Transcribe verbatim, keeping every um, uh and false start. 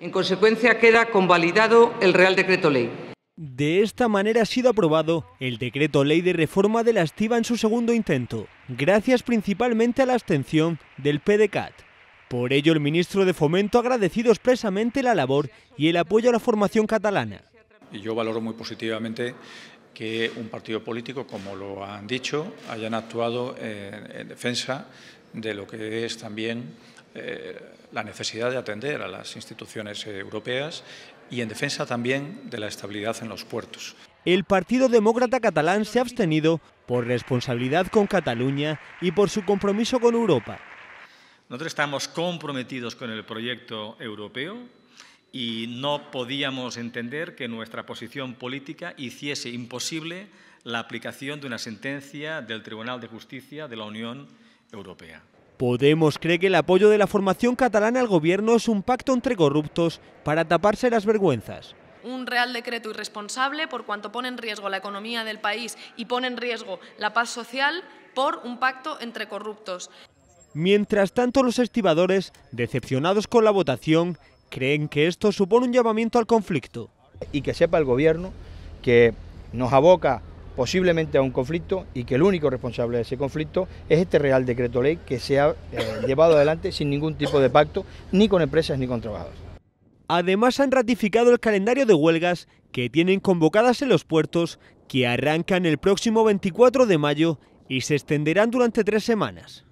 En consecuencia, queda convalidado el Real Decreto Ley. De esta manera ha sido aprobado el Decreto Ley de reforma de la estiba en su segundo intento, gracias principalmente a la abstención del P D C A T. Por ello, el ministro de Fomento ha agradecido expresamente la labor y el apoyo a la formación catalana. Y yo valoro muy positivamente que un partido político, como lo han dicho, hayan actuado en, en defensa de lo que es también eh, la necesidad de atender a las instituciones europeas y en defensa también de la estabilidad en los puertos. El Partido Demócrata Catalán se ha abstenido por responsabilidad con Cataluña y por su compromiso con Europa. Nosotros estamos comprometidos con el proyecto europeo y no podíamos entender que nuestra posición política hiciese imposible la aplicación de una sentencia del Tribunal de Justicia de la Unión Europea. Podemos cree que el apoyo de la formación catalana al gobierno es un pacto entre corruptos para taparse las vergüenzas. Un Real Decreto irresponsable por cuanto pone en riesgo la economía del país y pone en riesgo la paz social por un pacto entre corruptos. Mientras tanto, los estibadores, decepcionados con la votación, creen que esto supone un llamamiento al conflicto. Y que sepa el gobierno que nos aboca posiblemente a un conflicto y que el único responsable de ese conflicto es este Real Decreto Ley que se ha eh, llevado adelante sin ningún tipo de pacto, ni con empresas ni con trabajadores. Además, han ratificado el calendario de huelgas que tienen convocadas en los puertos, que arrancan el próximo veinticuatro de mayo y se extenderán durante tres semanas.